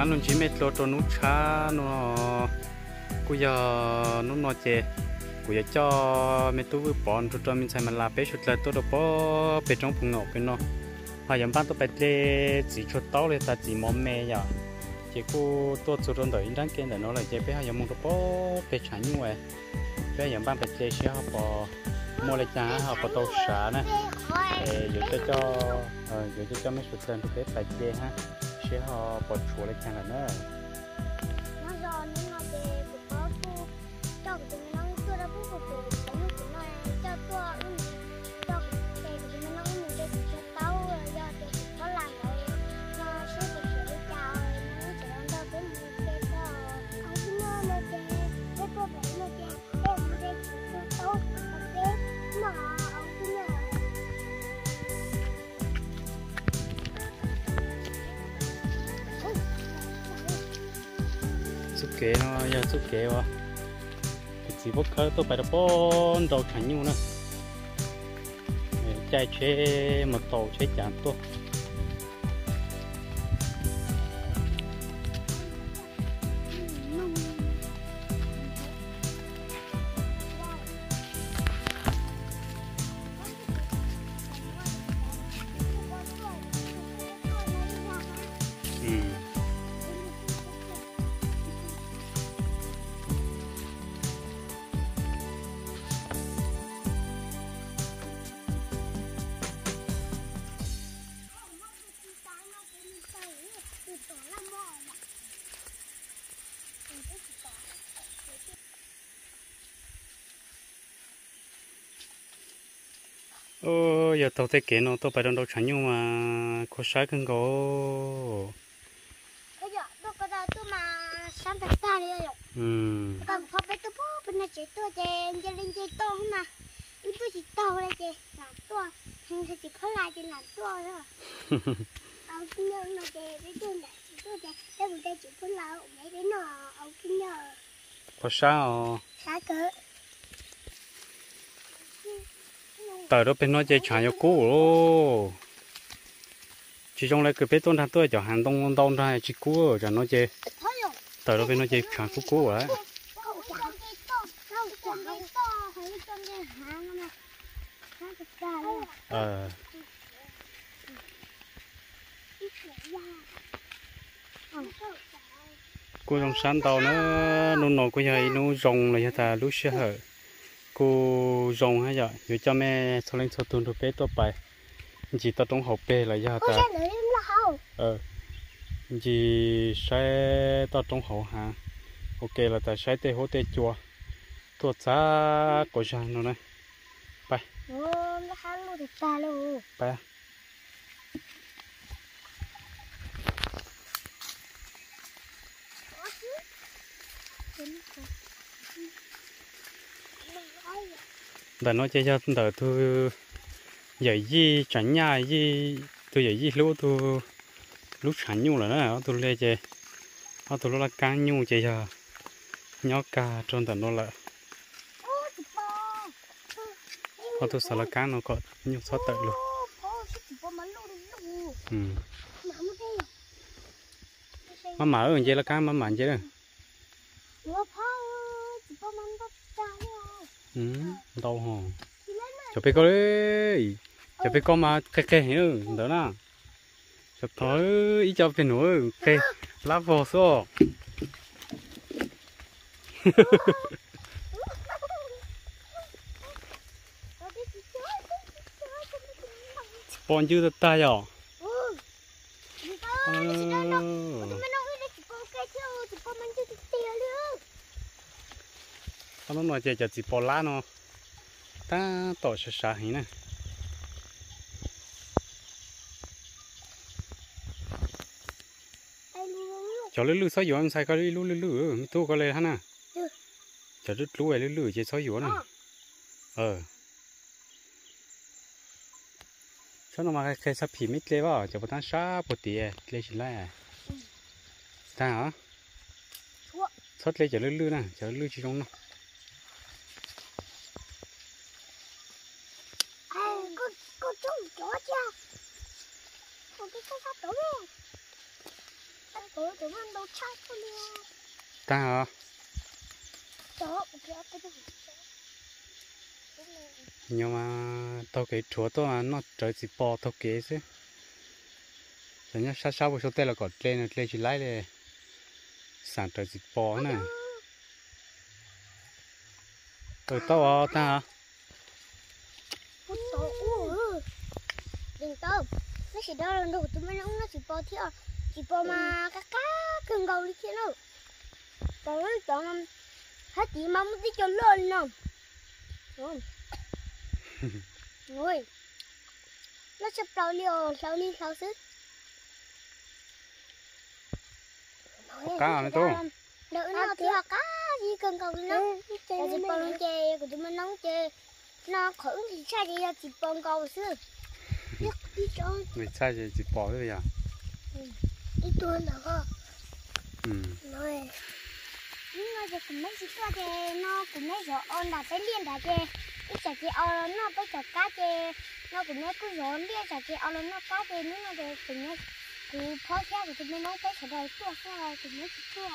khán luôn chỉ mệt lo cho nút cha nó cú giờ nút nó chè cú giờ cho mệt tôi vừa bón cho mình xài mà làm bé chút là tôi đâu có bé trong phùng ngọc bên nó họ dám bán tôi bé lê chỉ cho taoเลยta chỉ mắm mè vậy chỉ cú tôi cho trong đời đang kia để nó là chè bé họ dám mua đâu có bé chán như vậy bé dám bán bé lê sẽ họ bỏ mua lại chả họ bỏ tàu xả nè giờ cho mấy chút tiền tôi bé lê ha sẽ họ bỏ chuột lại chả là nữa kế nó giờ xuất kế quá chỉ bốc khơi tôi phải đập bón đầu thành nhau nữa chạy chế một tổ chế chán tôi giờ tàu thế kế nó tôi phải đâu chẳng nhưng mà có sai cần có bây giờ tôi có đâu tôi mà sáng thật ta đi rồi còn không biết tôi bên này chỉ tôi chèn cho lên chơi to không mà tôi chỉ to đây chè làm to thằng thì chỉ có lại chỉ làm to thôi ông kia nó chè với tôi này tôi chè tôi bây giờ chỉ có lại mấy cái nó ông kia có sao cỡ tờ đó bên nó chơi chả yêu cũ chỉ trong lại cái bê tôn thằng tôi cho hàng đông đông ra chỉ cũ cho nó chơi tờ đó bên nó chơi chả cũ vậy cô trong sáng tàu nó nổi cô nhảy nó rồng là ta lúc xưa hở cô rồng hay vậy cho mẹ sau lên sau tuần rồi bé tôi bài chỉ tao trong hộp bê là do ta chỉ sẽ tao trong hộp hả ok là ta sẽ tê hố tê chua tôi giá cổ sang nó này bài bài để nói chơi cho tờ tôi dạy gì chẳng nhà gì tôi dạy gì lúc chẳng nhu là nó tôi lên chơi tôi là cá nhu chơi giờ nhó cá trong tờ nó là tôi sợ là cá nó có nhu sót tận luôn mà mở ở chơi là cá mà mặn chơi đó đau hò cho bé con đấy cho bé con mà cái nữa đó nè cho thôi ý cho bé nữa cái lá vỏ số bọn chưa được tay à nó nói chơi chỉ bỏ lá nó ta tỏ sẽ xả hình này cho lư sói dừa em xài cái lư tu có lên hả nè cho lư lư lư chơi sói dừa này sao nó mà cái sắp phì mít lên vào cho bọn ta xả bột tía lên chỉ lại ta hả sót lên cho lư nè cho lư chỉ trong nó tụi mình đâu chắc thôi nha. Ta hả? Đó, cái đó. Nhưng mà tao cái chúa tao nó trời chỉ bỏ tao kế chứ. Thế nhá, sao buổi số tên là có lên chỉ lấy để sản trời chỉ bỏ nè. Rồi tao ta hả? Đừng tao, nó chỉ đo lần đầu tụi mình nó chỉ bỏ theo, chỉ bỏ mà cá cưng gầu đi kia đâu. Tao nói chọn hết chỉ mong đi cho lên không? Đúng. Rồi, nó sắp đầu liều sau sức. Cá này tôi. Đợi nó thì cá gì cần cầu nó, là chỉ bỏ luôn chè của tụi mình nóng chè, nó khử thì sai gì chỉ bỏ cầu xưa. Đi trốn. Người sai thì chỉ bỏ thôi à? Đi trốn được không? Rồi. Nhưng mà giờ cũng mấy chiếc chè nó cũng mấy giờ on là phải liên đã chè, ít chả chè on nó phải chặt cá chè, nó cũng mấy cứ rồi liên chả chè on nó cá chè nữa nó để cũng mấy cứ phơi theo của tụi mình nó phải chặt đời tua sao cũng mấy chiếc tua.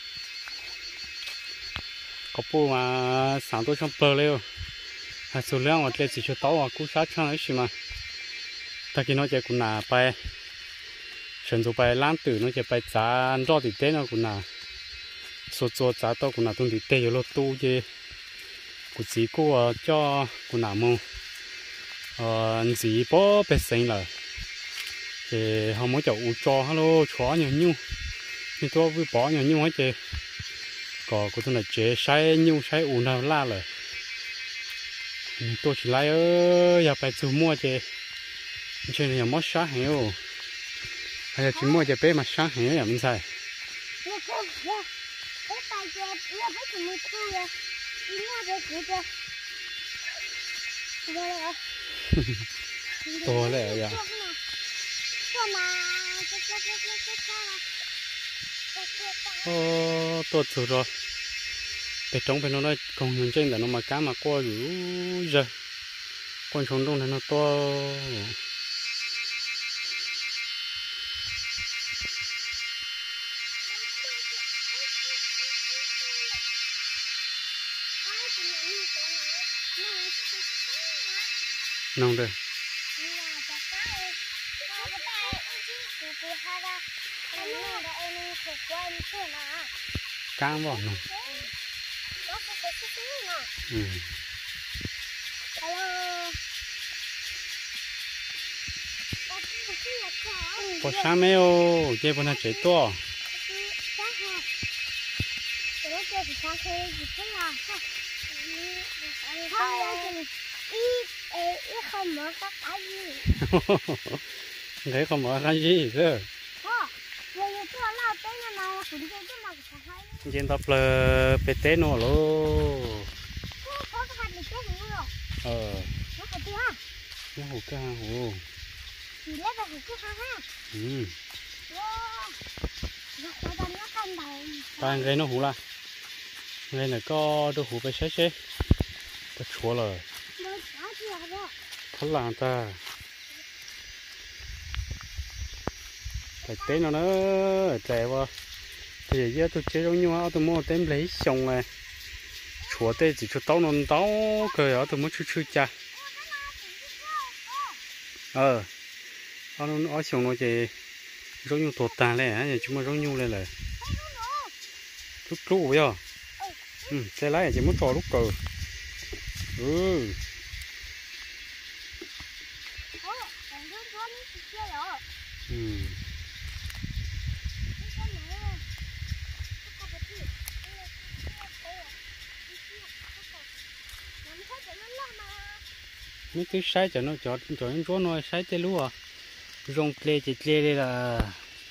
Có bố mà sáng tôi trong bờ lên, số lượng ở đây chỉ cho tao cú sát cho nó xí mà. Ta kia nó chỉ cũng là bài,甚至bài lãng tử nó chỉ bài giá rõ thì tên nó cũng là số số giá tao cũng là tung thì tên rồi tu chứ, cũng chỉ có cho cũng là mông, chỉ bỏ bê sinh là, thì họ mới cho u cho hello chó nhiều nhiêu, nhưng tôi vừa bỏ nhiều nhiêu hết chứ, có cũng là chế sai nhiêu sai u nào la rồi, tôi chỉ lấy giờ phải chịu mua chứ. Cho nên là mất sáng hiểu, hay là chỉ mua cho bé mà sáng hiểu là mình xài. To lẹ vậy. To chịu rồi. Bé trống bên nó nói còn nhiều trên là nó mà cá mà qua rủ giờ, con trống đông này nó to. Nông đây. Cá vào nông. Có sáng mấy ô, chơi bọn nó chạy to. Không mở các cái gì. Đấy không mở cái gì cơ. Trên tập là PT nó lô. Nó hủ ca hủ. Ta cái nó hủ là. Đây là có đồ hủ phải xé. Có chúa rồi. Thật là ta. Cái tên nó trẻ quá. Thì giờ tôi chơi giống như tôi mua tên lấy xong này. Chúa tên chỉ cho tao nó tao cười ở tôi muốn chú cha. Nó ở xong nó chỉ giống như tột tàn này, chúng mà giống như lên là lúc vậy. Xe lái chỉ muốn trò lúc cờ. Mấy cái sai cho nó cho nó sai tê lúa rong tle chỉ tle đây là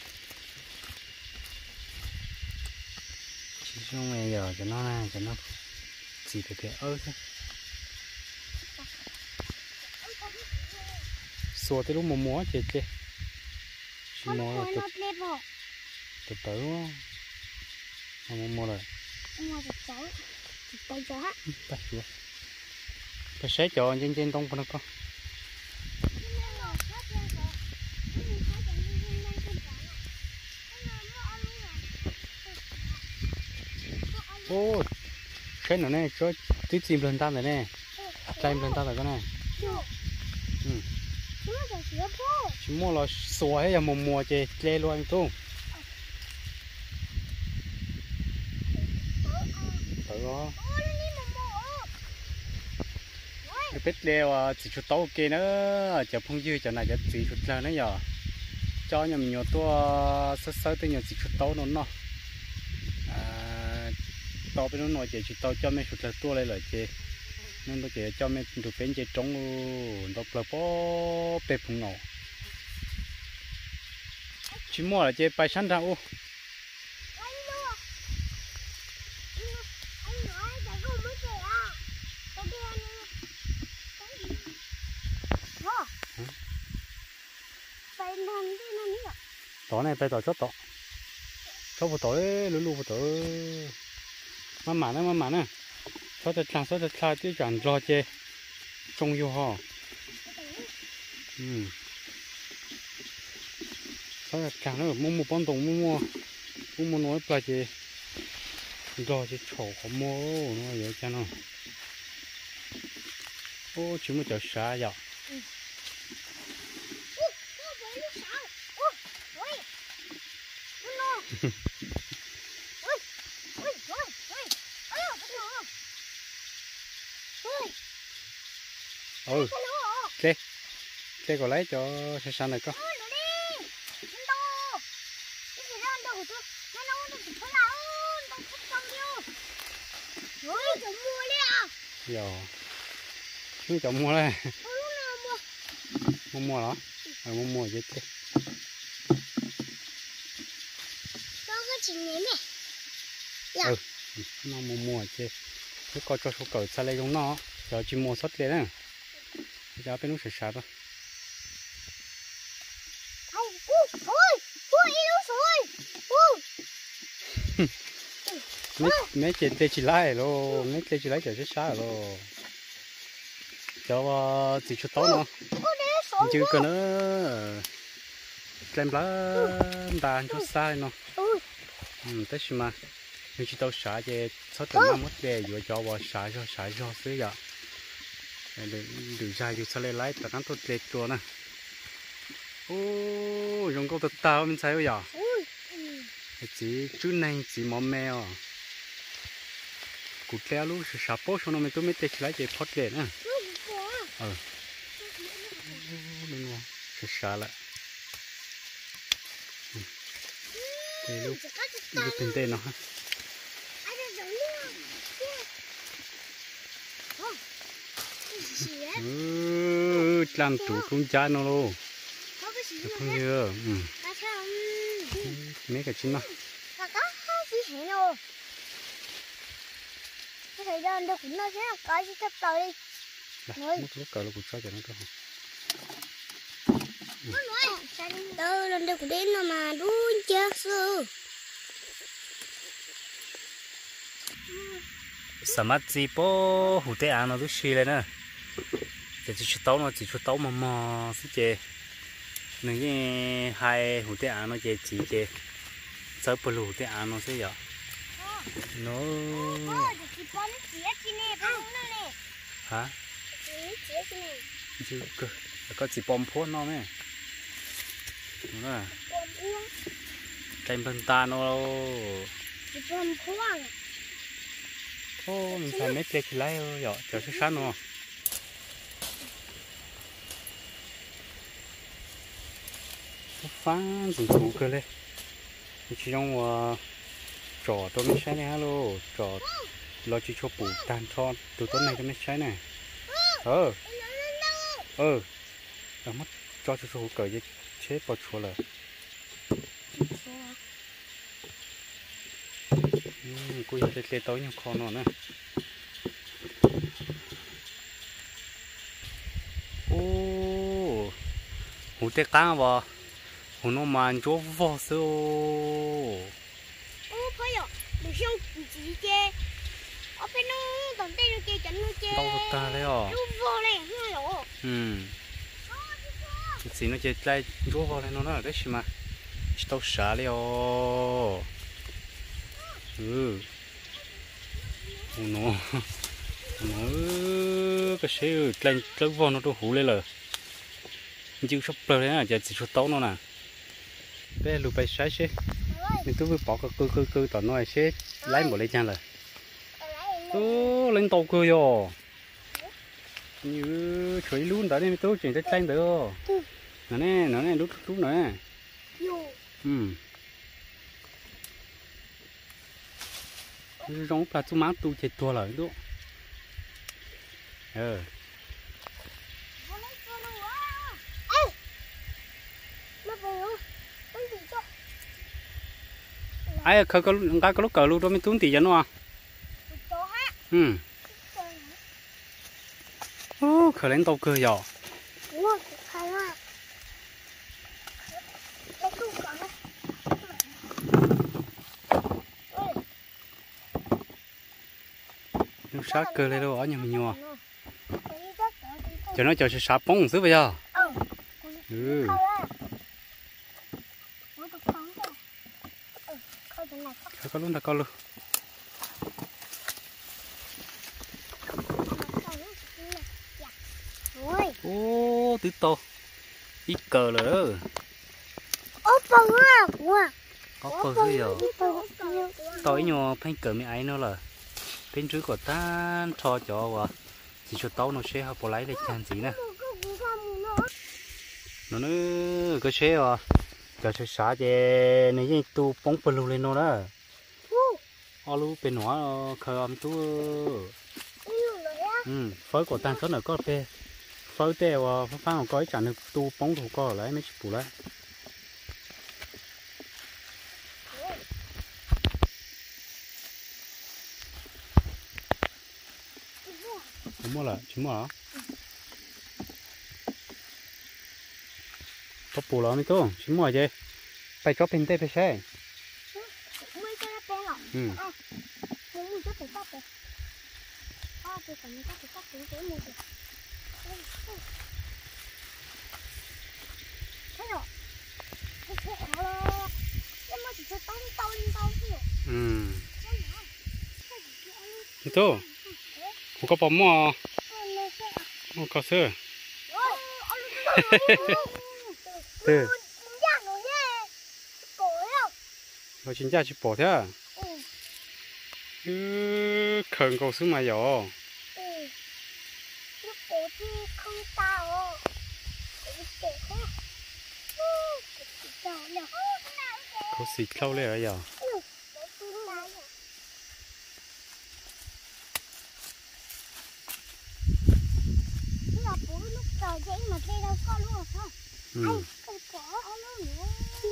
chỉ rong này giờ cho nó chỉ cái ớt thôi xua tới lúc mua chết tle chỉ mua từ từ quá mua rồi tay chưa cái xé cho trên tông con con ô cái nữa này cho tí chim lên ta này nè chim lên ta là cái này chỉ mua là xóa hay là mùa chơi chơi luôn tu đó cái bếp leo chỉ chút tàu kia nữa chợ phong dư chợ này chợ chỉ chút là nữa giờ cho nhà mình nhiều tua sơ sơ tới nhiều chỉ chút tàu nó tàu bên nó nói chỉ tàu cho mấy chút là tua lại rồi chị nên tôi chỉ cho mấy được bên chị trống đọc là bó bếp phong ngầu chỉ mua là chị bài sẵn ra ô tỏ này phải tỏ chót tỏ chót vào tỏ lú lú vào tỏ mà nè chót cho chàng tí chẳng lo chê trông yêu ho chót cho chàng nó mua bón đồng mua nói phải chê lo chê chổ khó mua nó vậy cho nó ô chỉ một chỗ xa vậy cái còn lấy cho xe xanh này có giờ chúng chọn mua đây mua đó mua gì thế nó mua chứ cái coi cho số cỡ xa lấy giống nó giờ chỉ mua sót lên nè giờ bên nó sẽ sạch đó mấy chuyện tê chỉ lại luôn mấy tê chỉ lại chở chết xa rồi cho chỉ chút tấu nữa chứ cơ nữa làm lá đàn chút xa nó thế mà mình chỉ tấu xả về sáu tuần năm mất về vừa cho vào xả cho xứ giờ đừng ra dù sao lấy tất cả tốt đẹp chùa nè ô dùng câu thật tao mình thấy bây giờ chỉ chú này chỉ mỏm mèo cụt leo luôn sẽ sắp bớt xong rồi mình tôi mới tết lại chỉ phốt lên nè đúng không sẽ xả lại thì lúc tiền tên nó ha làm chủ cũng cha nó luôn không nhớ mấy cái chín nó thời gian đâu cũng nói thế là cái gì thấp tới đi lúc cỡ nó cũng cho nó thôi đâu lần đâu cũng đến mà đuôi chết sư sắm gì bố hủ tê ăn nó lúc xí lên nè chỉ chút tấu mà xí chè nên cái hai hủ tê ăn nó chỉ sớ bự hủ tê ăn nó xí vậy nó hả chứ có chỉ bom phốt nó mấy nó là tranh phân ta nó ô mình xài mấy cái lấy rồi chờ xuất sắc luôn phán dùng thủ cơ lên chỉ trong trò tôi mới xài này alo trò lo chỉ cho bù tan cho từ tối nay tôi mới xài này mất cho số cờ gì chế bỏ chua là cùi lên tối nhau con nó nè ô hủ tê cá vào hủ nó màn chỗ vò sơ ô phải rồi được xong chỉ chê ở bên nó tận tay nó chê chẳng nó chê đâu ta đấy à nó vô này nó lỗ chỉ nó chơi lại chỗ vào này nó đấy mà tao xả liền nó cái xe lên tới vô nó tôi hú lên rồi chịu sắp bờ đấy à giờ chỉ số tấu nó nè bé lụp bay sai xe nên tôi vừa bỏ cái cơ tao nói xe lấy một lấy chăng rồi ô lên tàu cơ rồi như chuối luôn đó nên tôi chuyển tới tranh được nó nè lúc nè giống là chú má tu chết tua rồi đó ai khơi cái lúc cờ luôn đó mới tốn tiền cho nó ô khởi lên tàu cơ rồi nó sát cơ lên đâu ở nhà mình nhua cho nó cho sạp bông xứ bây giờ có luôn có luôn ô tứ to ít cờ rồi có cờ bây giờ tối nhua phanh cờ mấy ấy nữa là bên dưới của ta cho vào chỉ cho tao nó sẽ học lấy để chăn gì nè nó nữa cái xe à cho xả về này như tu bóng bự lên nó đó alu bên nó khơi âm tu phơi của tan số nào có pe phơi teo phang còn có chẳng được tu bóng thủ có lấy mấy chục bù lấy mua là chúng mua có bù lắm thôi chúng mua gì phải cho pin tê phải xe thôi không có bom mà không có sữa từ rồi chính ra chỉ bỏ thế à khẩn cầu sữa mà nhỏ có xịt lâu lên rồi giờ mà đây đâu có luôn không? Ai không có nữa.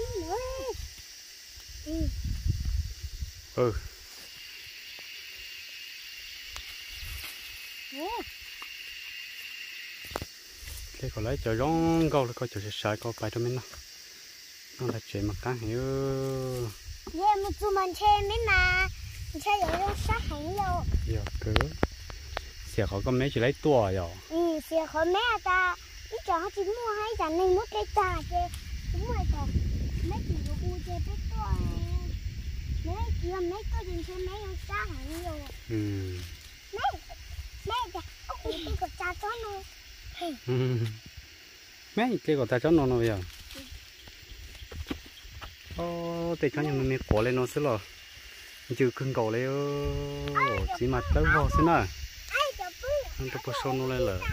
Cái còn lấy chờ rong câu là coi chờ sải coi bài cho mình nó là chuyện mà cá hiểu yeah mình tụi mình chơi mấy mà mình chơi ở đâu sát hẳn đâu giờ cứ xẻ khỏi con mấy chỉ lấy tua rồi xẻ khỏi mấy ta ít cho họ chỉ mua hay trả này mua cái trà chơi đúng rồi còn mấy chỉ đồ u chơi biết tua mấy kia mấy có gì chơi mấy ông sát hẳn đâu mấy kìa cái cột trà chó nó mấy cái cột trà chó nó bây giờ để cho nhà mình quả lên nó xí rồi chưa cưng cầu lên chỉ mà tới vào xí nè không có số nó lên là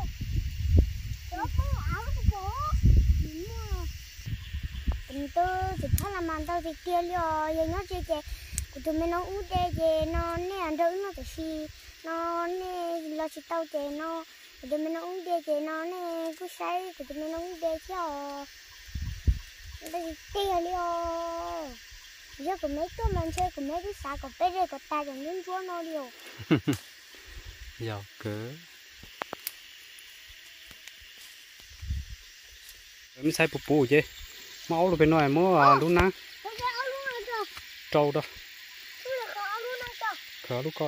tôi chỉ thấy là màn tôi thì kia rồi giờ nó chơi của tụi mình nó uống chơi nó nè ăn đỡ nó chỉ xì nó nè lo chỉ tao chơi nó của tụi mình nó uống chơi nó nè cứ say của tụi mình nó uống chơi chứ đây kia liều giờ của mấy tôi mình chơi của mấy cái xã của bé đây của ta chẳng nên chúa nó liều giàu cớ mình xài bù chứ máu rồi bên ngoài mua luôn nè trâu đó khá lúc có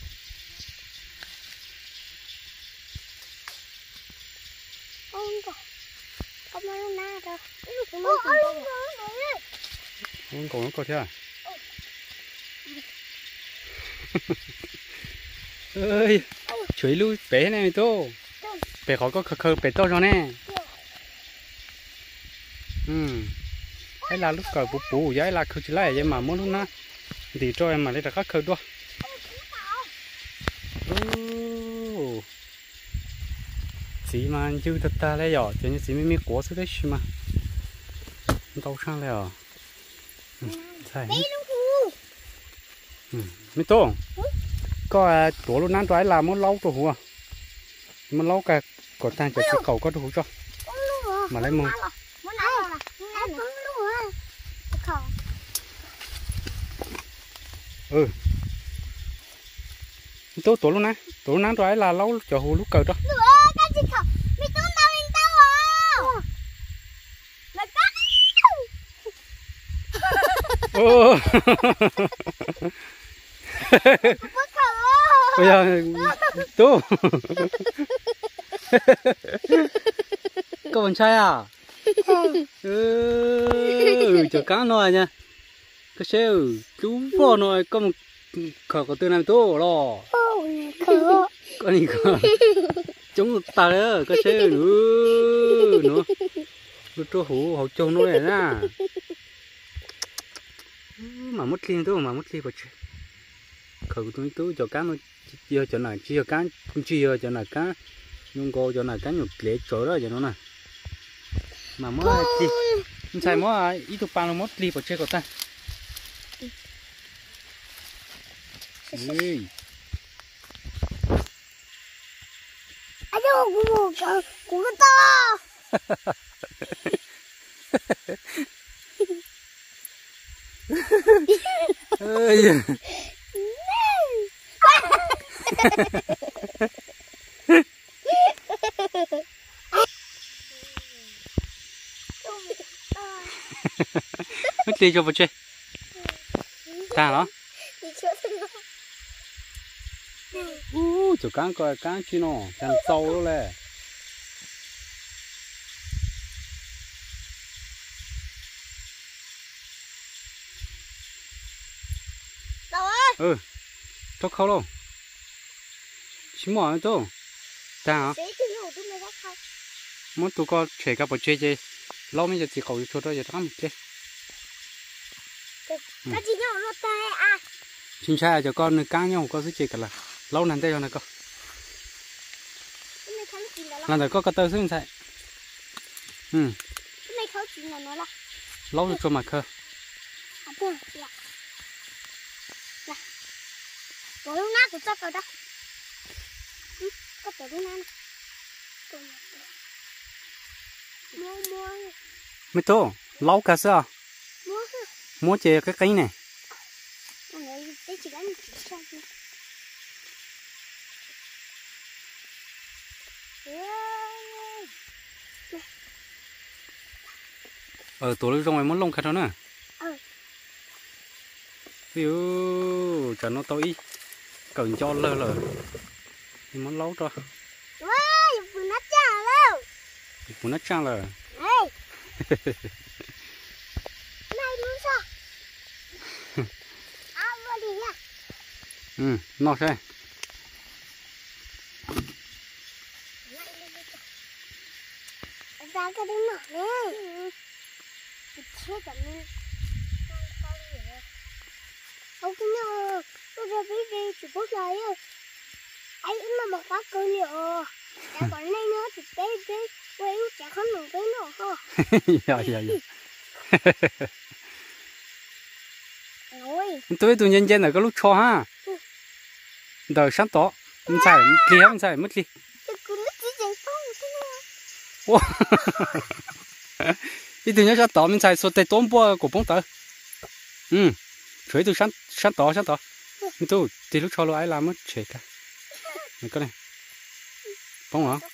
Oh, Con cổ nó có thế à? Ơi, chuối lui bé này tô, bé khó có khờ bé to rồi nè. Ấy là lúc cờ bù ấy là khơi chỉ lại vậy mà muốn lúc na thì cho em mà lấy ra các khơi đó. Chỉ mà chưa thật ta lấy rồi, cho nên chỉ mới quả số đấy mà đâu sang lấy rồi. Sai. Mấy tô. Có tổ lúc nãy trái là muốn lau cho hùa, muốn lau cả cột tan cho cái cầu có đủ cho. Mà lấy mông. Tổ lúc nãy trái là lau cho hùa lúc cờ đó. Bây giờ tú có bạn trai à? Chờ cá nói nha, cái xeo chú vợ nói có một khờ có từ nào tú lo, có gì không? Chúng ta đó cái xeo nữa nó cho hủ hậu trâu nó này na, mà mất liên tú mà mất liên bật khờ tôi tú cho cá nó chia cho này chia cá chia cho này cá nhưng cô cho này cá nhục lệ chỗ đó cho nó nè mà mới chi xài mới ít tụ bao nó mất li vào chơi của ta của to mất đi cho vào chơi ta đó chỗ cá coi cá chi nó càng sâu đó lẹ cho khâu luôn chỉ mỏ thôi ta hả muốn tụi con chơi cái bộ chơi chơi lâu mới giờ chỉ khẩu cho đó giờ thắm chơi cái gì nhau nó tay à chính xác cho con cá nhau có sức chơi cả là lâu nàn tay rồi này con lần này có cái tơ xinh xài lâu được cho mà khơ tổ lúc nát của cho cờ đó có tổ lúc nát mua mấy tô lâu cả sao mua chơi cái cây này tổ lúc trong mày muốn lông khát nó nè yêu cho nó tối cần cho lơ muốn lâu cho phụ nát chăng đâu phụ nát chăng là này đúng sao vô đi nha nó sẽ ra cái đứng nọ nè chết cả mình không cái nào tôi ra đi chỉ có lại ấy mà một phát cơ liệu đã còn này nữa thì cái quay chả không được cái nữa không dạ tôi tụi nhân dân là có lúc cho ha đời sáng tỏ mình xài mất đi đi tụi nhân sáng tỏ mình xài số tệ tốn bùa của bóng tờ chuối tụi sáng tỏ mình tu thì lúc cho lo ai làm mất chết cả này cái này bóng hả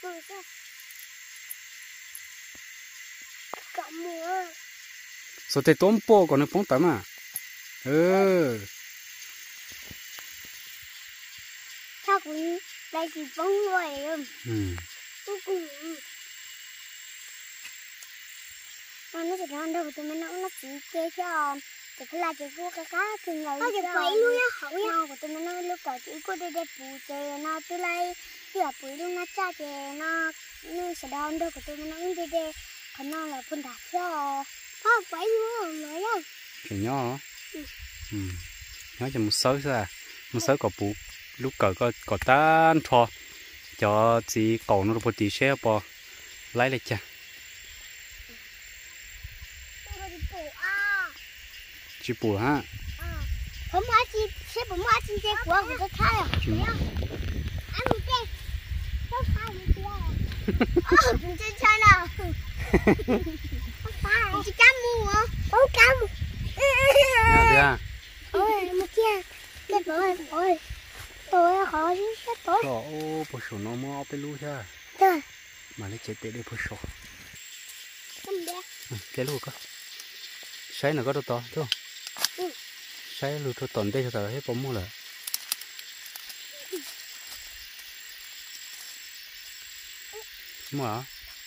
số tệ tốn bùa còn nó bóng tờ mà sao cũng đây chỉ bóng rồi tôi cũng nó chỉ ăn đâu tụi mình nó chỉ chơi cho chỉ phải là chỉ của cá từ ngày thôi chỉ phải luôn á hậu nhau của tụi mình nó lúc đầu chỉ có để bù chơi nó từ lại thì là bùi luôn nó cha chơi nó sẽ đón đâu của tụi mình nó cũng để còn nó là phân đạp cho không phải luôn rồi á cái nhỏ nó cho một số thôi à một số có bù lúc cỡ có tan thò cho chị cậu nó một tí xe bò lấy lại cha chị bù ha không ai chị sẽ bù ai chị chơi của tôi thay à anh một chơi tôi thay một chơi chúng chơi chơi nào không phải chị cam mua hả không cam ôi một chơi cái ôi tôi khó chứ rất tốt ô bố số nó muaไปลูใช่mà lấy chế tệ để bố số cái lu cơ sai nó có đồ to chứ sai lu thôi tổn đây cho tao hết bấm mua rồi mua à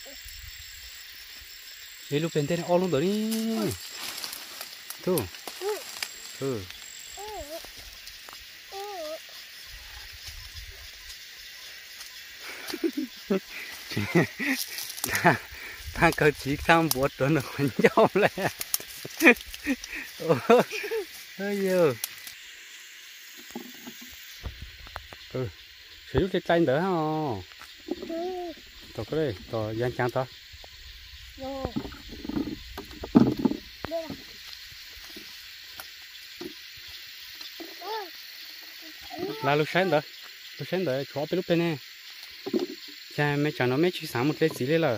cái lu bên tên ô luôn rồi đi tu ta có chỉ tham buộc tuần được quên nhau lại ôi giờ sử dụng cái chanh đỡ không tao cái đây tao gian trang tao là lúc sáng đỡ cho bên lúc bên này cha mấy cháu nó mấy chỉ sáng một cái gì lên là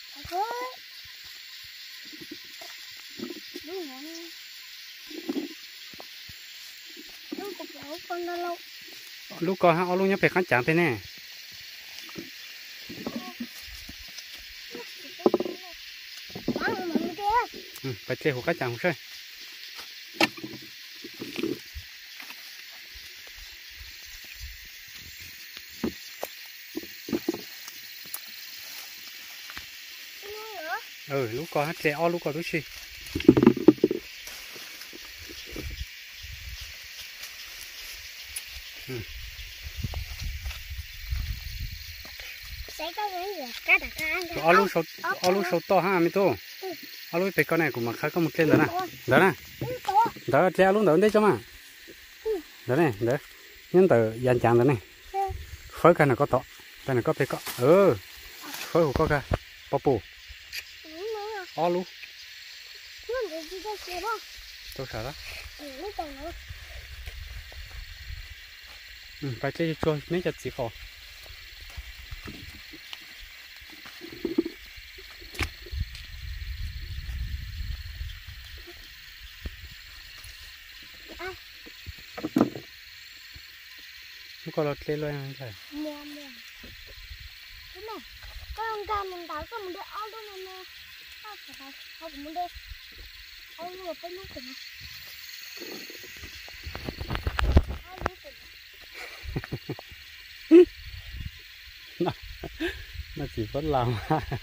lúc coi ha lúc nhớ phải khán chạm bên này phải chơi hồ cá chạm hồ chơi lúc coi hát chơi lúc coi lúc gì lúc sâu to ha mi tu lúc phải con này của mà khá có một trên đó nè đó chơi lúc đó đây cho mà đó này đó nhân từ dàn chạm đó này phơi cái này có to cái này có phải có phơi có cả bắp bù lúc tôi sợ đó phải chơi cho mấy chặt chỉ khó lúc còn lọt lên luôn anh thầy con gà mình đào có mình để ao luôn nè ao của mình đây ao luôn bên nước này nó chỉ có làm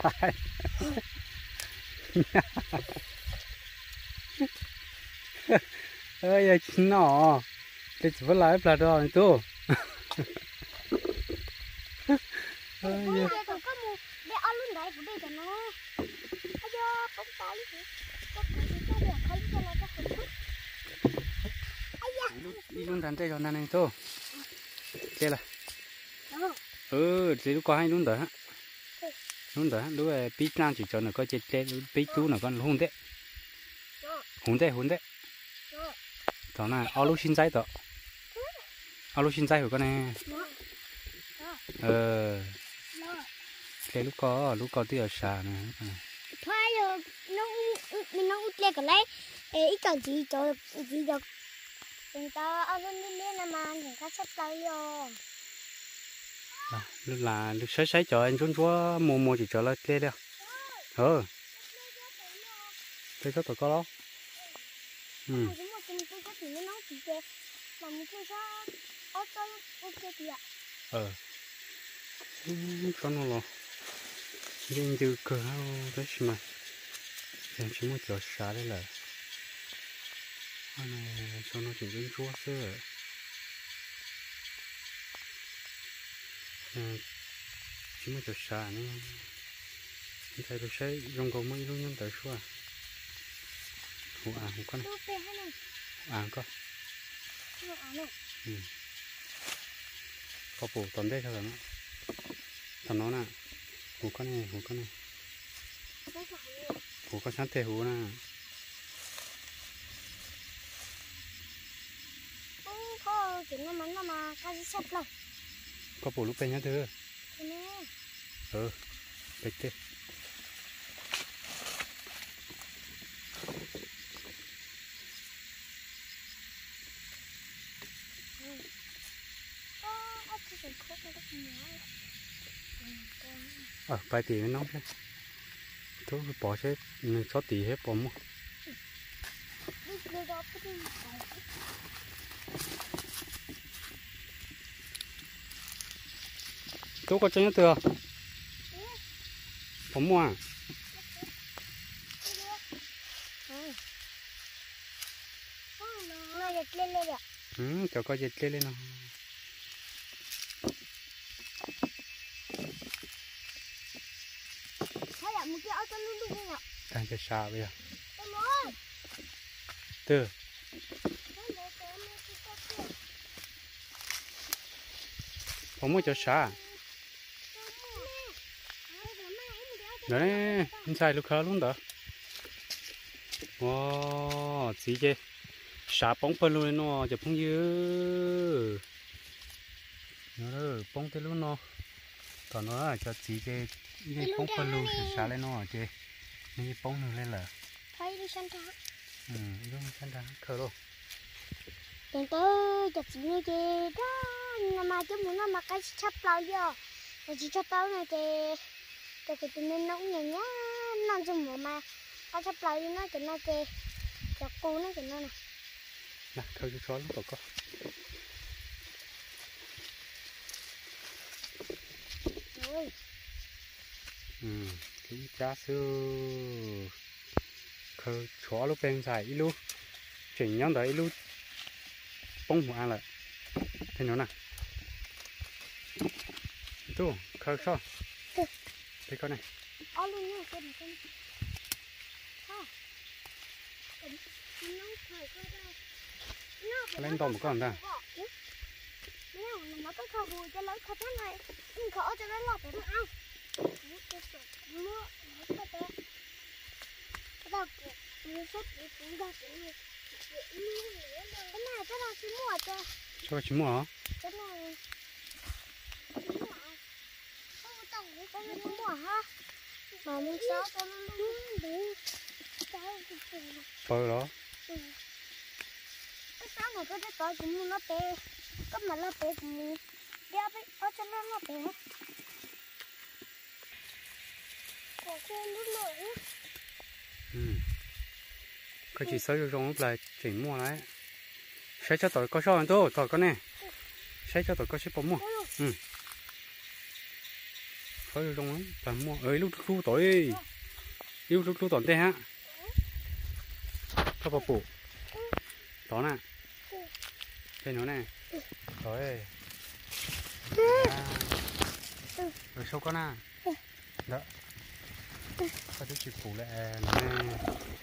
ơi chín nọ cái chỉ có lái là rồi tu đi luôn đàn tây cho này tu chơi là thì lúc có hai luôn đó lúc ấy bí năng chỉ cho nó có chơi bí chú nó con hôn đấy đó là lúc xin giấy đó lúc xin giấy của con này cái lúc có tí ở xà này thôi rồi nó út cái lấy ít cần gì cho chúng ta luôn lên là mà chúng ta sắp tới rồi lúc là lúc sấy cho anh xuống chúa mua chỉ cho nó tê đâu tê cho tụi có đó cho nó lo nhưng từ cửa đấy mà xem chỉ một chỗ xá đấy là anh này cho nó chỉ đến chúa sơ chỉ một chỗ xá nữa thấy được say dùng cầu mấy lúc nhân tới xua hủ hủ con này có có bổ tòn đây thôi nó tòn nó nè hủ con này hủ con sáng thế hủ nè có chuyện nó mắn mà cái gì sắp lâu có bổ lúc bên nhá thưa bịch thế vài tỷ nó nóng thế thôi bỏ hết mình 6 tỷ hết bỏ mua tôi có chân nhất thừa bỏ mua à cho coi dịch lên nào đang chơi xa bây giờ từ không muốn chơi xa đấy anh xài lúc khá luôn đó wow gì chứ xa bóng phân luôn nó chụp không dư nó đó bóng tới luôn nó còn nó là cho gì chứ cái bóng phân luôn xa lên nó chứนี่ป้องหนึ่งเลยเหรอใช่ดิฉันทักดิฉันทักเคยรู้เป็นตัวจัดสีนี่เจ้าน้ำมาจะมุนน้ำมาก็ชับเปล่าเยอะแต่ที่ชับเปล่าเนี่ยเจ้แต่ก็เป็นน้องอย่างเงี้ยน้องจะหมูมาก็ชับเปล่าอยู่น่าจะน่าเจ้จะกูน่าจะน่าน่ะน่ะเคยจะช้อนลูกก็ที่จ้าซื้อคือชัวร์ลูกเป็นใส่อีลูchỉnh nhau đấy lu bông hoa lại thế nó nè tu khơi sao thấy con này lên to một con ta nó có khâu bùi cho lấy khâu thế này khổ cho nó lọt để nó ăn mưa nó có cái đầu nó sốt để cũng ra cái này cái nào chỉ mua cho cho chỉ mua hả cái này không tổng có cái mua ha mà mình sao cho nó đúng bơ đó cái sáng mà cái tỏi cũng mua nó tê cái mà nó tê cũng đeo với ở cho nó tê có cái nước nổi cái chỉ sử dụng lúc lại chỉnh mua lại sẽ cho tỏi có sao đâu tỏi con này sẽ cho tỏi có ship mua sử dụng lắm toàn mua ấy lúc tỏi yêu lúc tỏi thế ha các bà phụ đó nè đây nó này rồi rồi số con à đó có chút chịu phụ lại nè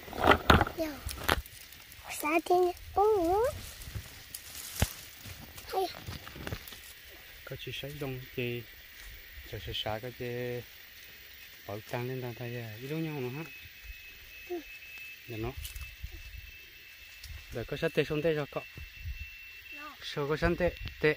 xa thiên bông nữa có chỉ sấy đông thì cho sẽ xả cái gì bảo trang lên đây đi đâu nhau nữa ha để nó để có sát tê xuống tê cho cọ sơ có sát tê tê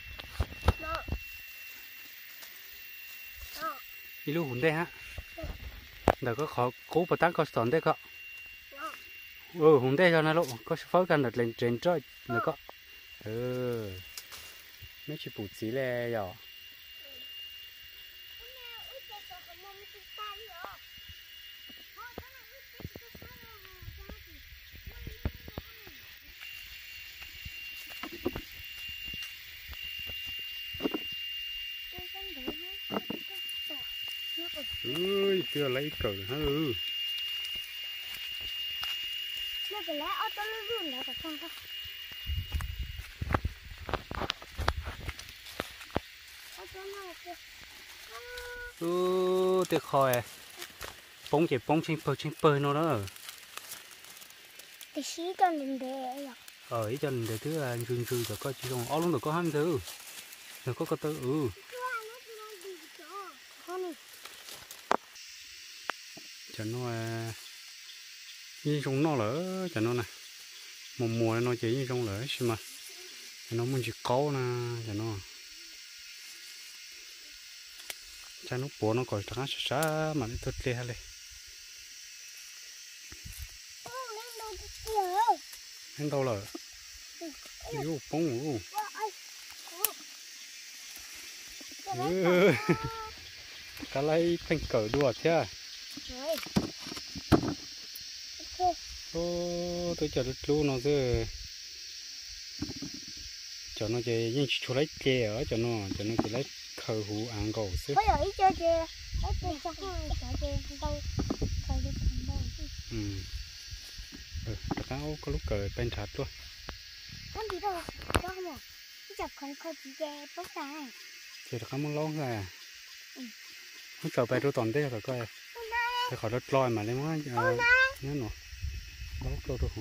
đi lưu hùn tê ha để có khó cố bắt có sòn tê cọ hùn tê cho nó lộ có phơiกันđược lên trên trời nữa cọ mấy chị bụt xí lè rồi ơi chưa lấy cờ hả cái lá ô tô luôn đã phải không thôi ô tô nó kìa tuyệt khỏi bông chỉ bông trên bơi nó đó thì xí cho mình để ý cho nên để thứ là rừng rồi có chỉ còn ó luôn được có hai thứ được có tư cho nó như trong nó lỡ cho nó này một mùa nó chỉ như trong lỡ xí mà nó muốn chỉ có nè cho nó bùa nó còn thằng sát mà nó thật lê hay lê anh đâu lỡ yêu bông cá lấy thành cỡ đùa thế tôi chờ được luôn nó chứ cho nó chơi những chú lấy chè ở cho nó chỉ lấy khờ hú ăn cầu xứ tao có lúc cờ bên thật luôn con gì đâu đó không à chụp con chỉ chè bốc ra thì nó muốn lóng ra nó cờ bay đôi toàn thế rồi coi để khỏi đất loi mà lấy món nhớ nó lóng đâu được không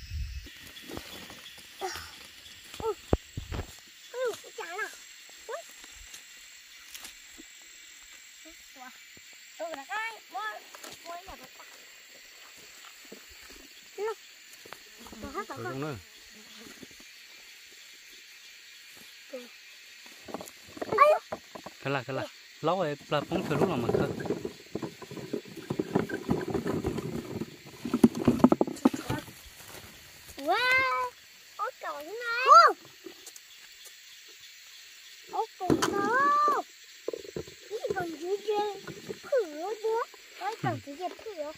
ở trong nữa cái là lâu rồi là phóng từ lúc nào mà cơ wow ôi trời này ôi trời ơi cái còn gì vậy phửa nữa ôi trời cái gì phửa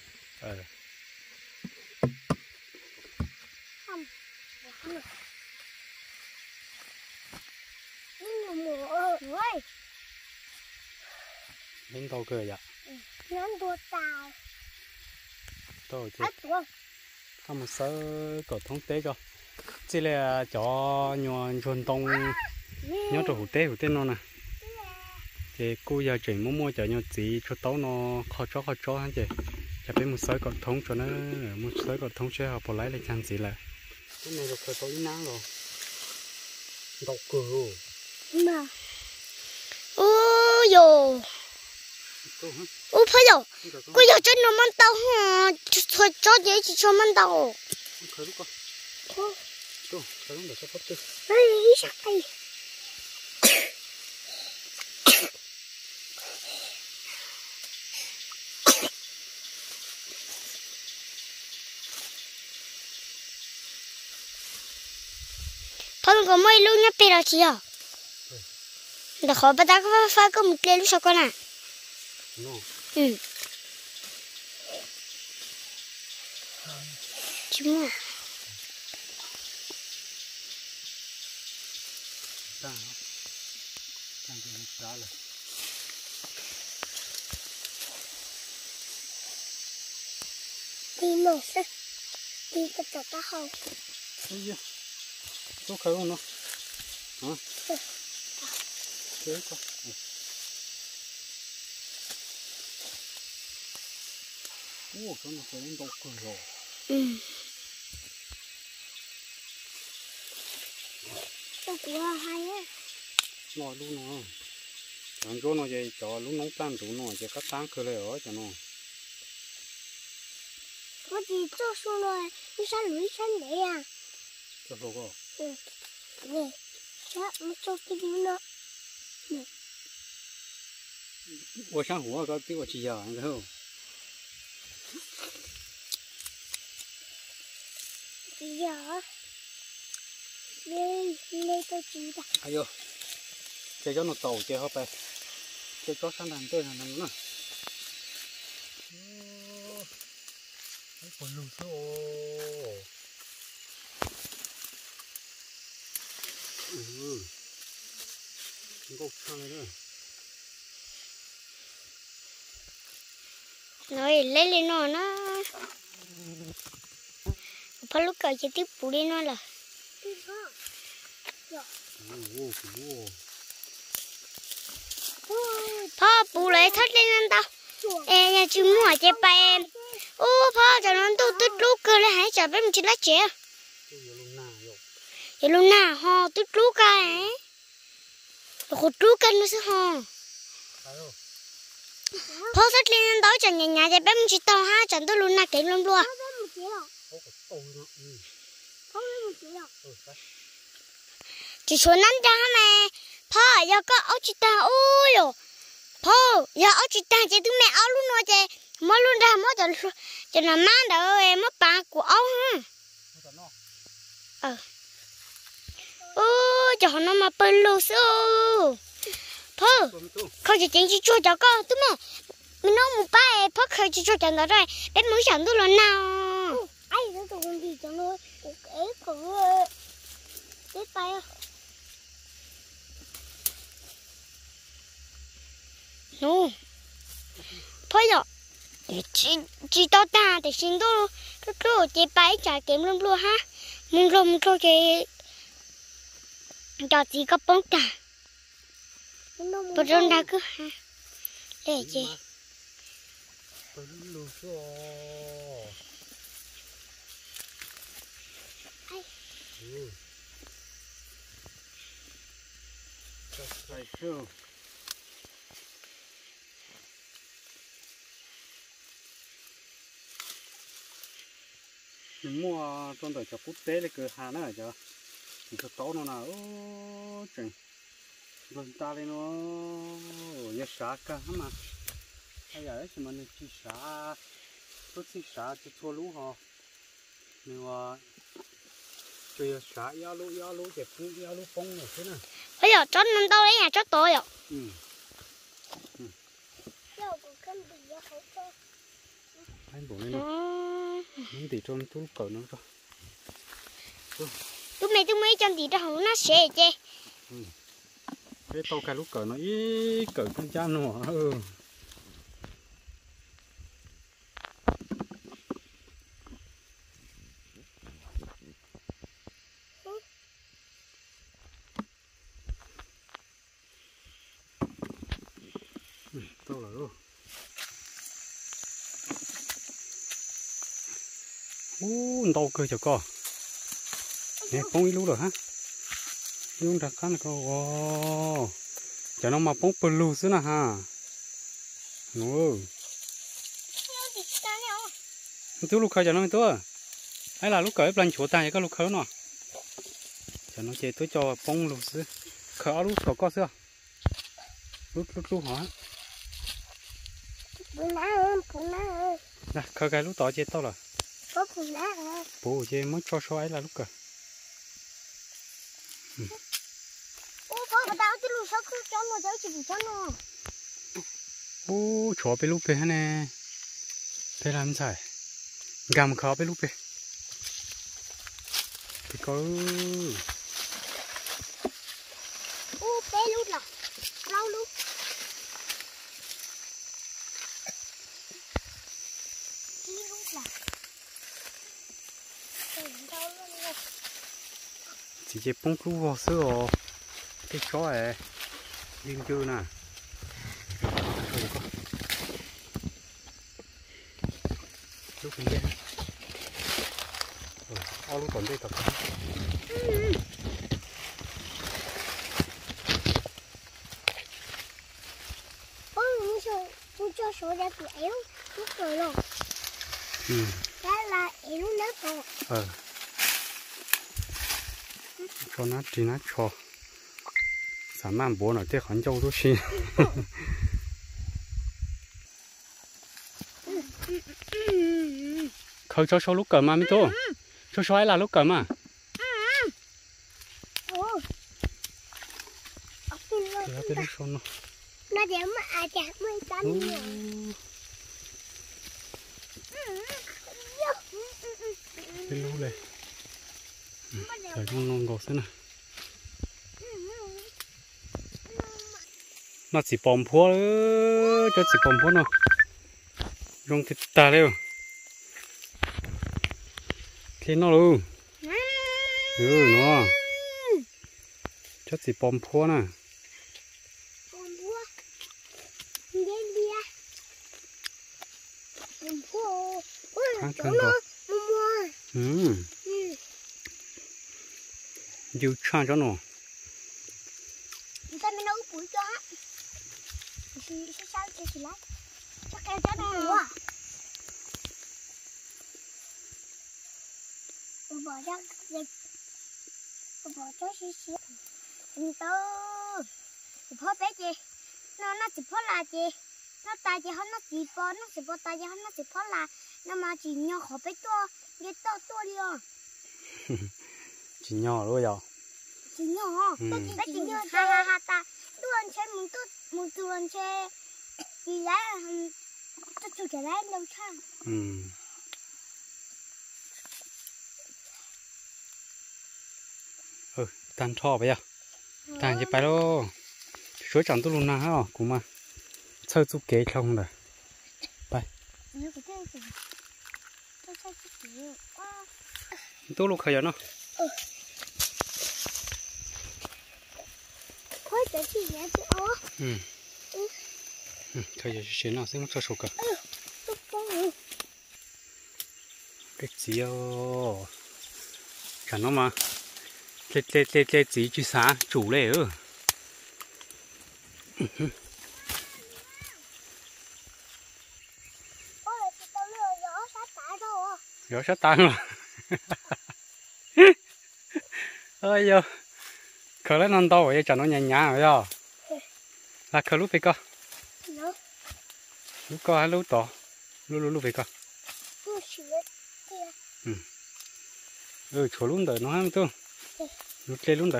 không ơi đến tàu cười vậy nó đua tàu tàu chứ không một sớ có thông tế cho chỉ là cho nhon chuồn tông nhớ cho hủ tế nó nè thì cô giờ chuyển mua cho nhau chỉ cho tàu nó khó cho hả chị cho bên một sớ có thông cho nó một sớ có thông cho họ bỏ lấy lại chăn gì là cái này được khởi tố ít nắng rồi đọc cửa mà ôi dồi ôi phải rồi cô giờ cho nó mang tàu hả cho dễ chỉ cho mang tàu khởi lúc con khởi lúc để cho phát chứ sai Phong có mấy lúc nhá bê đó chị à? Để khó bắt ta có phải có một cái lúc sao con à? Ừ. Chứ mà. Đi nổ xe. Đi cái chợ ta không? Nó khởi không nó hả? Thế con sao nó khởi lên đâu cười rồi Sao của hay á nói luôn nó làm chỗ nó vậy cho lúc nóng tan chủ nó chỉ cắt tán khởi lại ở cho nó có gì cho xuống rồi đi sang núi sang đấy à cho số có ừ nè chắc nó cho cái gì nữa nè 我上火个给我吃药，然后 giờ lên lên tôi chỉ đã 哎呦，这叫那倒接好呗，这叫上单对上单呢。哦，还不露手哦。够长来着。 nói lên lên nó phá lúc cởi chỉ tiếp phụ đi nó là phá phụ lại thắt lên anh tao em nhà chú mua chế bay em ô phá cho nó tôi lúc cởi lại hãy chờ bên chỉ lá chế vậy luôn nè ho tôi lúc cái rồi lúc cái nó sẽ ho phá thắt lên anh tao chẳng nhà nhà chế bên chỉ tao ha chẳng tôi luôn nè cái luôn luôn chỉ số năm trăm mẹพ่อgiờ có áo chị ta ôi rồiพ่อgiờ áo chị ta chỉ thứ mẹ áo luôn rồi chị mới luôn ra mới cho nó má đỡ em mất ba của áo ha ôi cho nó mà bơi lù xưaพ่อkhông chỉ chính cho con tôi mà mình nói một bàiพ่อkhông chỉ cho nó rồi đến muốn chẳng tôi lần nào ai nó tụi con gì cho nó cái cửa cái tay no phải rồi chỉ tao ta để xin tôi cái chị bay trả kiếm luôn luôn ha mình rồi chị cho chị có bông cả bữa rồi đã cứ ha để chị mình mua trong đời cho quốc tế là cửa hàng nữa chứ thì cho tao nó nào chừng rồi ta lên nó giờ xả cả mà bây giờ thì mình chỉ xả tôi chỉ xả chỉ thua lú họ nhưng mà chơi xả yếu lú để phun yếu lú phong này thế nào bây giờ cho nên tao lấy nhà cho tôi rồi anh bổ lên nó những tí trong túi cỡ nó rồi tôi mấy trong tí trong nó sẽ chứ cái tàu cái lúc cỡ nó ít cỡ con cha nó tao là tàu cơ cho co nè bông ít lú rồi ha dùng đặc cán co wow cho nó mà bông blue xứ nè ha ngô tôi lúc khơi cho nó tôi ấy là lúc cởi plan chỗ tay cái lúc khơi nó cho nó chơi tôi cho bông lú xứ khơi lúc có xưa lúc hả nè khơi cái lúc tỏ chơi to rồi bố chơi mới cho ấy là lúc cởi ô chó bị lúc về nè phải làm sao gầm khó bị lúc về thì có ô bé lúc là lâu lúc chi lúc là chỉ chơi bông lú vào sữa cái chó này liên chưa nè lúc này rồi lúc còn đây tập muốn cho số đẹp của éo lúc rồi luôn đó là éo lớp rồi cho nó chỉ nó cho sản phẩm bố nó tiếc hắn châu都是khơi cho số lúc cỡ mà mới to cho số ấy là lúc cỡ mà cái lúc số nó để mà ai chả mới tắm cái lú này trời ngon ngọt thế này nó chỉ bom phua cho chỉ bom phua nó rong thịt ta đâu thế nó luôn nó chắc gì bom phua nè bom phua đến bia bom phua ôi chỗ nó mua yêu chăn cho nó người ta mới nấu bụi cho á thì sao chị lấy chắc em cho nó quá bỏ ra dịch bỏ cho xí xí tớ phô bé chị nó chỉ phô là chị nó tay chị không nó chỉ phô nó chỉ phô tay chị không nó chỉ phô là nó mà chỉ nhỏ khó bé to nghe to đi à chỉ nhỏ thôi à chỉ nhỏ bé chỉ nhỏ ha ta tuần chơi một tuần chơi gì đấy tôi chụp cái đấy đâu chăng tan thọ bây giờ tan chỉ phải đâu số chẳng tôi luôn nào cũng mà chơi chú kế không rồi bay tôi lúc khởi nó thôi để chị nhé chị ó khởi giờ chị nó sẽ cho số cả cái gì ô chẳng nó mà cái gì chứ sao chủ lệ ư gió sát tan rồi ơi giờ khởi lên non to vậy chẳng nó nhàn nhã rồi là khởi lúc về co lúc co hay lúc to lúc về co chỗ luôn đời nó ham tôi lúc lên luôn đời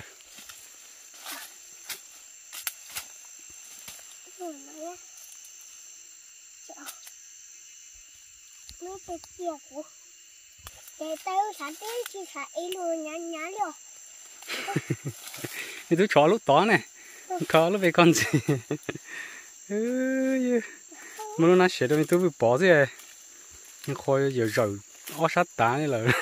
nó bị kia của để tao sáng tới chỉ phải luôn nhá luôn thì tôi chó lúc to này có lúc về con gì mà nó sẽ được tôi bị bỏ rồi nhưng khôi giờ rồi ó sát tá này là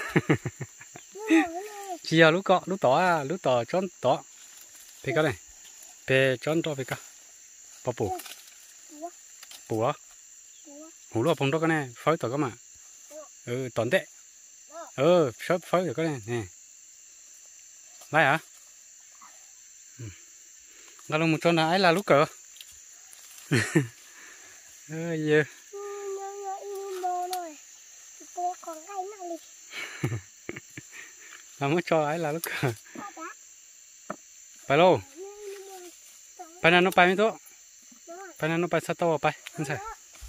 chỉ là lúc to chọn to về cái này về chọn to về cái bao bù á hủ lúa phong đó cái này phơi to cái mà toàn tệ sắp phơi được cái này nè lại hả ngã lông một con là ấy là lúc cờ giờ làm mất cho ấy là lúc cờ phải luôn phải nó bay mấy tốt phải nó bay sát to bay không sai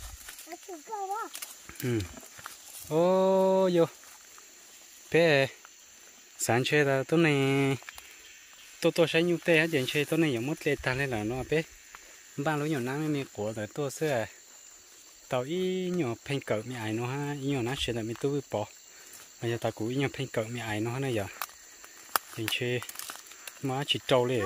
ô yo bé sáng chơi là tối nay tôi sẽ nhu tê hết chuyện chơi tối nay giống mất lệ ta lên là nó bé ban lối nhiều nắng mi của rồi tôi sẽ tàu ý nhiều phèn cỡ mi ai nó ha ý nhiều nắng chơi là mi tôi bỏ bây giờ tàu cũ ý nhiều phèn cỡ mi ai nó này giờ chuyện chơi má chỉ trâu lên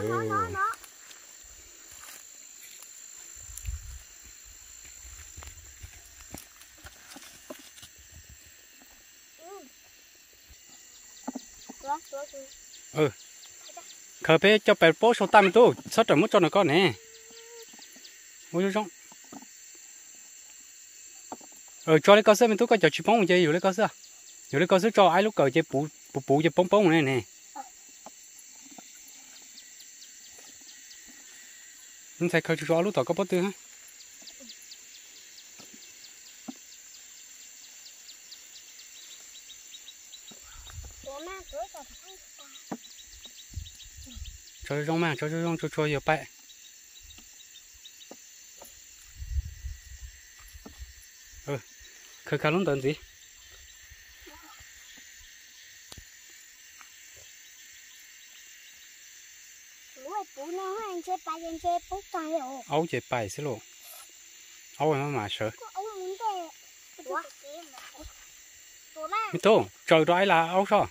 khởi bé cho bé bố số tam tu sao trở mất cho nó con nè ôi trong cho lấy cơ sở mình tu có cho chụp bóng chơi lấy cơ sở cho ai lúc cờ chơi bù chơi bóng này nè mình thấy khởi cho lúc tao có bớt tư ha cho rong mà cho nhiều bẹ khởi khá luôn tận gì ấu chơi bẹ xí lộ ấu em mà sợ mi tô trời đó ai là ấu sao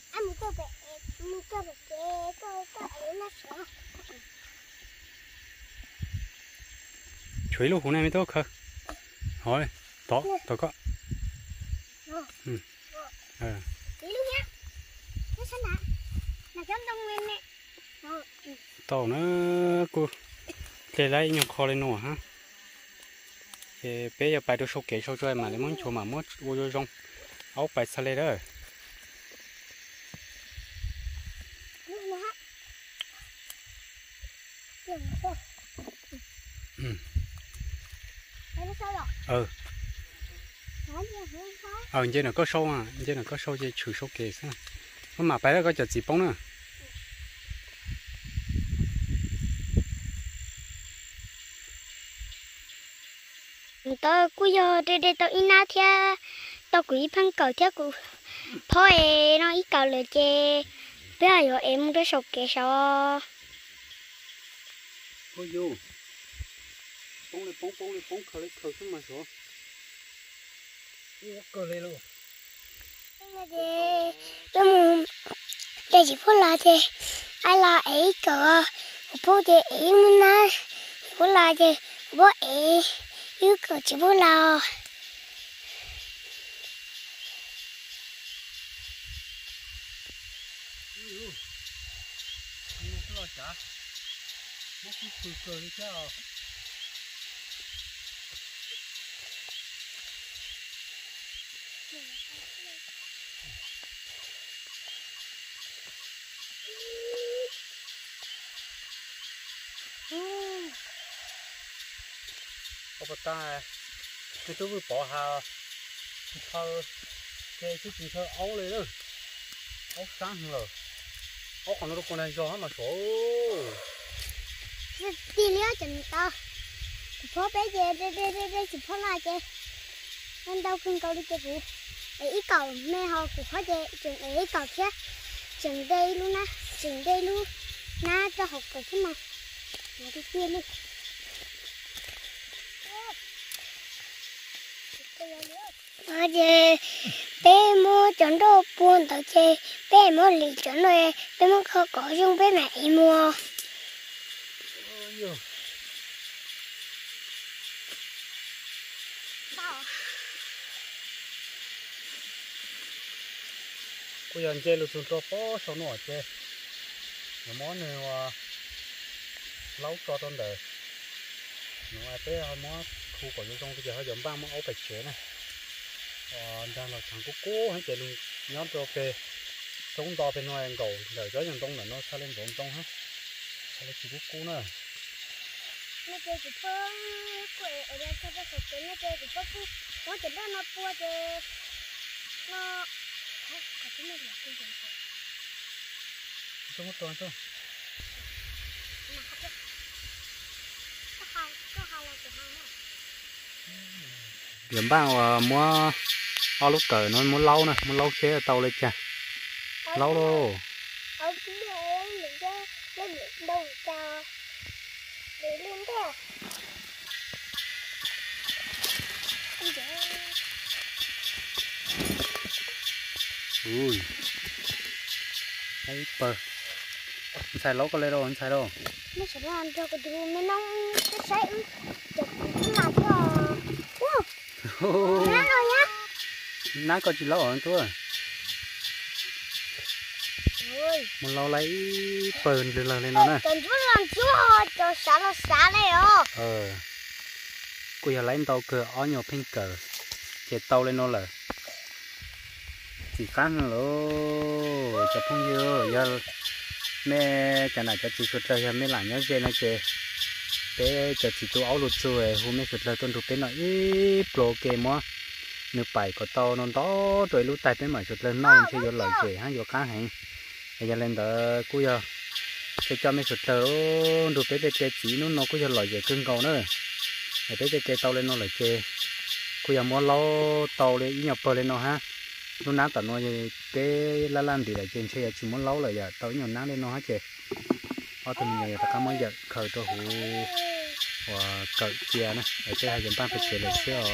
chuối lúc hôm nay mới tốt khờ hỏi to có đi luôn nhá nó xanh hả là chấm đông lên nè tàu nó cô để lại nhung kho lên nổ ha thì bây giờ bài đồ sâu kể sâu chơi mà lấy món chỗ mà mất vô vô trong áo bài xa lên đó trên này có sâu à trên này có sâu chơi trừ sâu kể sao mà bài đó có chợ gì bóng nữa tao cứ giờ đây tao ina theo tao cứ phân cầu theo cứ thôi nó ít cầuเลยเจbây giờ em cái sọc kẹo sao ôi yo bông lên khơi xuống mà số cơ lên luôn cái mồm cái gì phun là thế ai là ấy cỡ bố thì ấy muốn nói phun là thế bố ấy yêu cỡ chỉ phun là ông ta cái tôi vừa bỏ hà thơ cái chuyện thơ ấu lên nữa ấu sáng rồi ấu còn nó đâu còn này gió mà số đi liếc chừng to phố bé về đây chỉ phố là chơi nên đâu khuyên câu đi chơi vụ ấy cầu mẹ họ cũng khó chơi chừng ấy cầu kia chừng đây luôn á chừng đây luôn na cho học rồi chứ mà đi kia đi ở đây bé mua chọn đồ buồn tao chơi bé mua lì chọn rồi bé mua khó có dùng bé mẹ mua cô giờ chơi luôn xuống cho có sao nổi chơi nó món này lâu cho con đời nó ai bé món khu của những trong bây giờ họ giống ba món ấu bạch chế này đang là thằng cố hay chạy luôn nhóm cho về sống to bên ngoài cầu đời gió nhân tông là nó sao lên vốn tông hết sao lên chỉ cố nữa nó chơi chỉ phương quậy ở đây sao nó sụp cái nó chơi chỉ có cứ nó chỉ biết nó bua chơi nó có cái này là cái gì vậy không có toàn thôi điểm bao mua lúc cởi nó muốn lâu nè muốn lâu chế tàu lên chà lâu đâu ở cái này mình cái biển đâu cho để luôn thế ui hay bờ xài lâu có lên đâu anh xài đâu nó sẽ làm cho cái đồ mới nông cái sấy chụp cái làm cho wow nó rồi nhá nãy có chỉ lâu anh tôi một lâu lấy bờn từ lần lên nó nè cần chút làm chút cho xả này ờ cô giờ lấy tàu cờ ó nhiều pin cờ chạy tàu lên nó là chỉ cắn lô cho phong dưa giờ mẹ cái này cho chị sụt trời mẹ làm nhớ dê này chị bé cho chị tôi áo lụt rồi hôm nay sụt trời tôi được bé nói ít pro kề mua nước bảy có tàu nó đó rồi lũ tay bé mở sụt lên non chơi vô lời chị ha vô cá hàng bây giờ lên đó cô giờ cho mẹ sụt trời được bé bé chỉ nó cô giờ lời về cưng cầu nữa để bé bé tàu lên nó lời chị cô giờ mua lâu tàu lên ý nhập bờ lên nó ha lúc nãy tao nói bé la lan thì lại trên xe chỉ muốn lâu rồi giờ tao nhiều nắng lên nó hết chị ở tụi mình giờ ta cảm ơn giờ khởi cho hú và cởi chia nè ở đây hai dân ban phải chơi lại xíu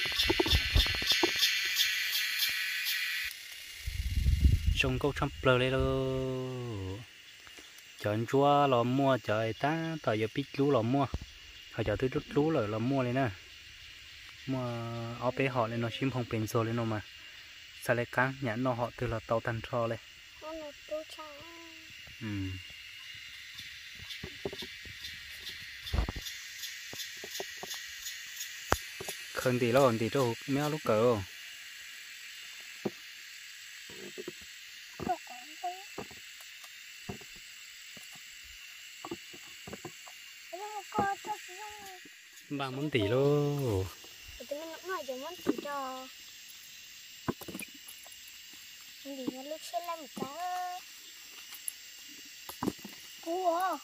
trồng câu trăm plơ lên luôn chọn chúa là mua trời ta tao giờ biết lú là mua họ chờ tới rút lú rồi là mua lên nè mua ở bé họ lên nó chim không bền rồi lên nó mà sao lại cá nhãn nó họ từ là tàu thành trò lên khẩn tí lo tí đâu méo lúc cỡ ba muốn tỷ luôn đi nó lúc sẽ làm cá cua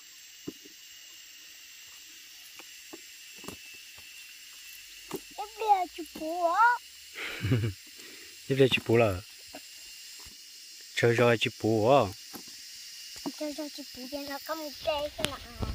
em đi chụp cua tiếp theo chụp bù là chơi rồi chụp bù à chơi chụp bù cho nó có một cây cái nào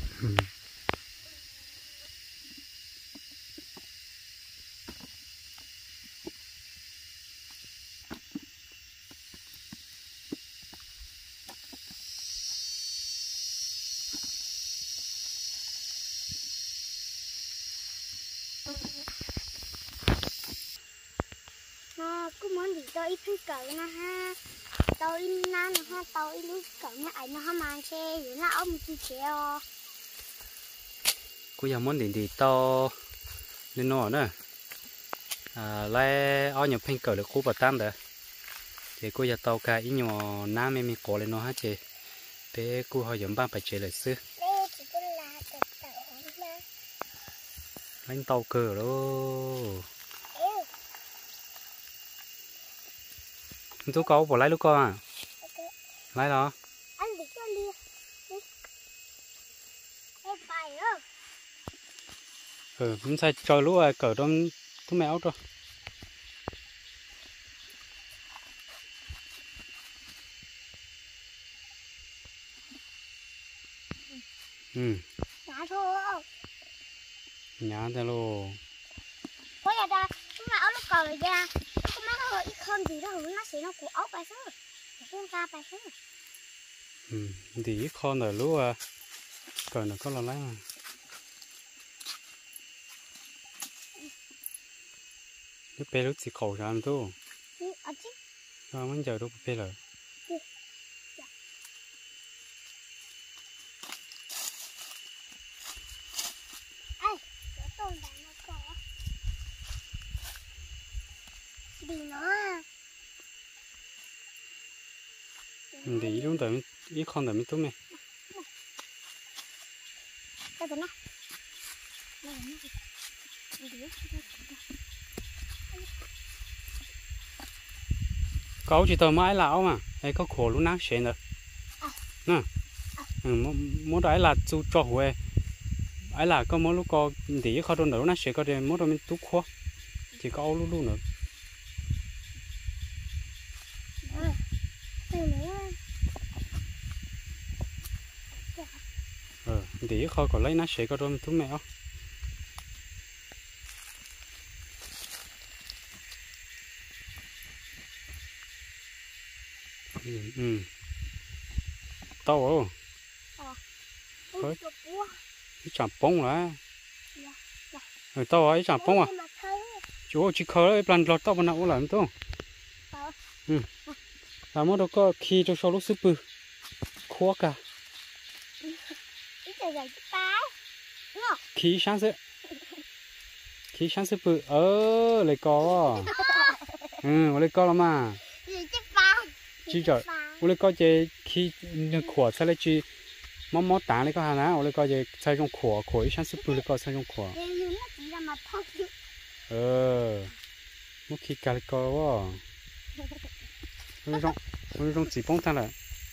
cứ muốn đi tao ít phân cỡ na ha tao ít na nó ha tao ít lúc cỡ na ảnh nó ha mang xe rồi na ông chi chèo cô giờ muốn đi to nên nó nữa lại ở nhiều phân cỡ được khu bờ tam đó thì cô giờ tàu cả ít nhỏ nam mình có lên nó hết chị bé cô họ giống ba phải chơi lại xưa đánh tàu cờ luôn chú câu bỏ lấy lúc con à lấy đó anh đi cho lia em phải không sai cho lúc à cờ đó thu mèo rồi nhá thôi nhá thế luôn có giờ ta chúng ta áo lúc cờ rồi ra có mấy cái ít hơn thì nó sẽ nó của ốc bài sớm không ra bài sớm thì ít con rồi lúc à cờ nó có lo lấy mà lúc bé lúc chỉ khẩu ra thôi mình giờ lúc bé rồi thì lúc tới ít con rồi mới tốt mày cậu chỉ tao mãi lão mà hay có khổ lúc nắng xén rồi nè muốn đấy là chú cho huề ấy là có mỗi lúc có tí khó đồn nữa nó sẽ có đến mỗi đôi mình túc khó chỉ có lúc lúc nữa tí khó có lấy nó sẽ có đôi mình túc mèo tao thôi chẳng bông là tao ấy chẳng bông à chú chỉ khơi ấy plan lọt tao bên nào làm tao làm mất đâu có khi cho số lúc súp bự khó cả khi sáng súp bự lấy có lấy có lắm mà chỉ trời lấy có chơi khi khỏa sao lấy chi mó tảng lấy có hà ná lấy có chơi sai trong khỏa ít sáng súp bự lấy có sai trong khỏa mất khi cả lấy có quá lấy trong chỉ bông thang lại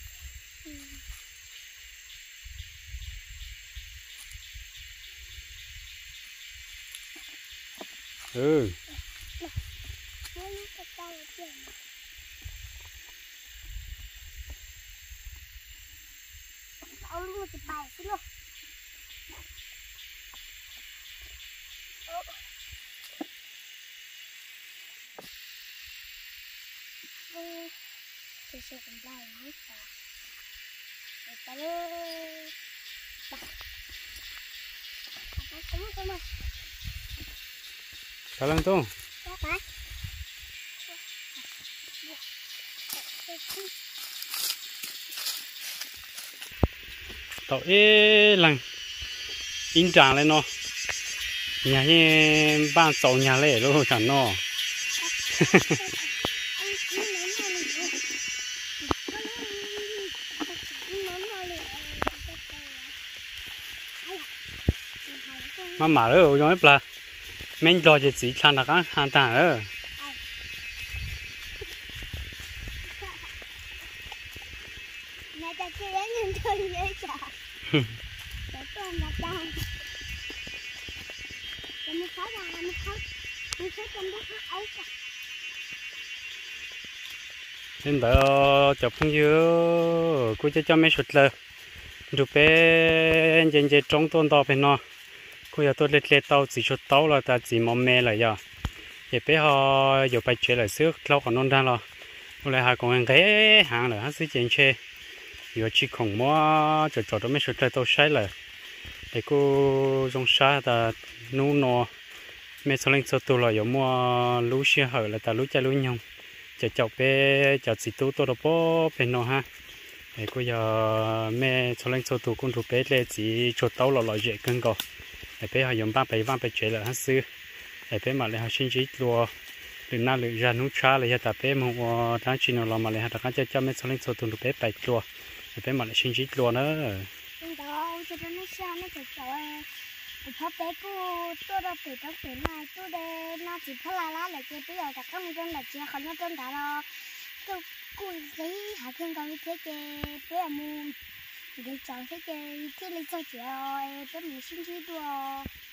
luôn thì bài xin luôn sẽ còn bài nó ta lên sao lên tu tàu ế lần in tràng lên nó nhà như ban tàu nhà lệ luôn chẳng nó mà rồi rồi là mình lo cho chị khăn là cái hàng tàng rồi mẹ ta chưa đến nhìn tôi vậy chả để con mặt đâu để mình khó ra mình khó trong đó khó ấy cả nên đó chụp phong dưa cô cho mấy sụt lờ chụp bé trên trên trong tuần đó bên nó cô giờ tôi lết tàu chỉ sụt tàu là ta chỉ mong mẹ là giờ thì bé họ giờ phải chơi lại xước lâu còn non ra rồi cô lại hai con anh cái hàng là hắn xứ trên chơi giờ chỉ còn mua cho đó mấy sụt lờ tàu sai là để cô trong xa ta nấu nọ mẹ sau lên sau tôi là giờ mua lúa xe hở là ta lúa cha lúa nhông chờ chậu bé chờ xịt tú tôi đâu bó bên nó ha để cô giờ mẹ sau lên sau tôi cũng thuộc bé lên chỉ cho tàu là loại dễ cân cò để bé họ dùng ba bảy chế là hết xưa để bé mà lại họ sinh trí lúa đừng nào lựa ra nút cha là ta bé mua tháng chín nó mà lại họ đặt cho mẹ sau lên sau tôi thuộc bé bảy lúa để bé mà lại sinh trí lúa nữa đó cho nó sao nó thật trời họ bé cô tôi đâu từ trong từ này tôi đây nó chỉ phải lá lại chơi bây giờ cả con dân là chơi không có dân đã đâu cô giấy hạ thiên còn thế chơi bé mua để chọn thế chơi cái lấy cho chị ơi bé mình xin chi đùa